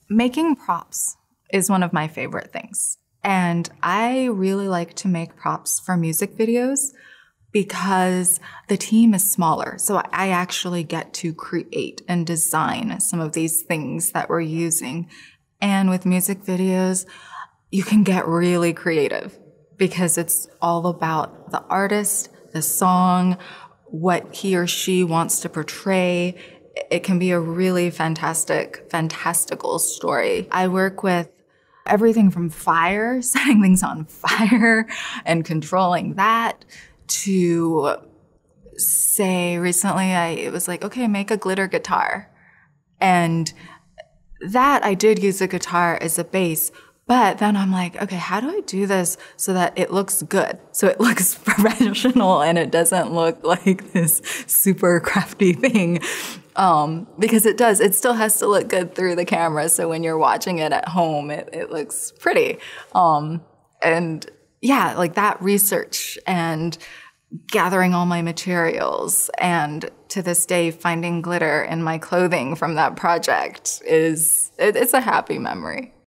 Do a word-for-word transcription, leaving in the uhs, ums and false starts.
Making props is one of my favorite things. And I really like to make props for music videos because the team is smaller. So I actually get to create and design some of these things that we're using. And with music videos, you can get really creative because it's all about the artist, the song, what he or she wants to portray. It can be a really fantastic, fantastical story. I work with everything from fire, setting things on fire and controlling that, to say recently I it was like, okay, make a glitter guitar. And that I did use a guitar as a base, but then I'm like, okay, how do I do this so that it looks good? So it looks professional and it doesn't look like this super crafty thing. Um, because it does, it still has to look good through the camera. So when you're watching it at home, it, it looks pretty. Um, and yeah, like that research and gathering all my materials, and to this day, finding glitter in my clothing from that project is, it, it's a happy memory.